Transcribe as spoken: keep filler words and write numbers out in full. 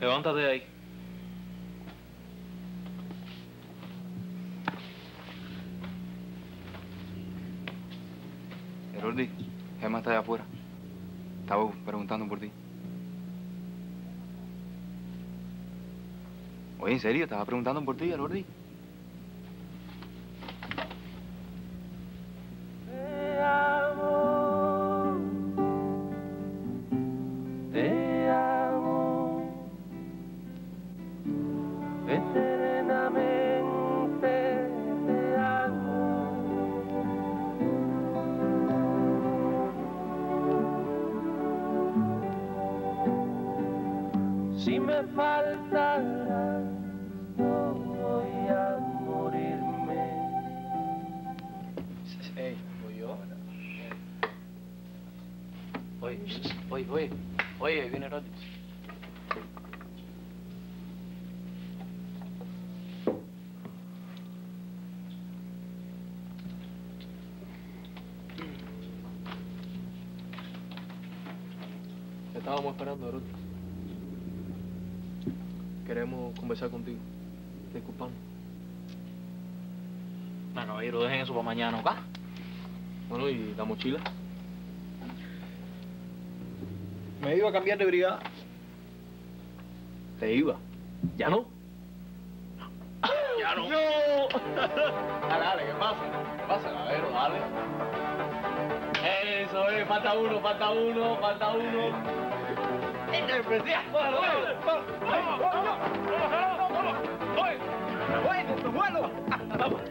Levántate de ahí. Heroldi, Gemma está allá afuera. Estaba preguntando por ti. Oye, ¿en serio? Estaba preguntando por ti, Heroldi. Si me faltarás, no voy a morirme. Ey, ¿voy yo? Oye, oye, oye, oye, viene Rodri. Te estábamos esperando, Rodri. Queremos conversar contigo. Disculpame. No, caballero, dejen eso para mañana, ¿ok? Bueno, ¿y la mochila? Me iba a cambiar de brigada. Te iba. ¿Ya no? ¡Ya no! ¡No! Dale, dale, ¿qué pasa? ¿Qué pasa, caballero? Dale. Eso es, falta uno, falta uno, falta uno. ¡Este es especial! ¡Vamos, vamos! ¡Vamos, vamos! ¡Vamos, vamos! ¡Oye! ¡Oye, vuelo! ¡Vamos!